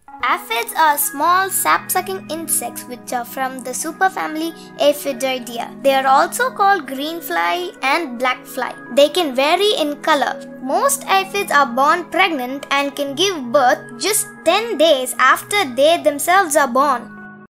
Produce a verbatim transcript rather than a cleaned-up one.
Aphids are small sap-sucking insects which are from the superfamily Aphidaria. They are also called green fly and black fly. They can vary in color. Most aphids are born pregnant and can give birth just ten days after they themselves are born.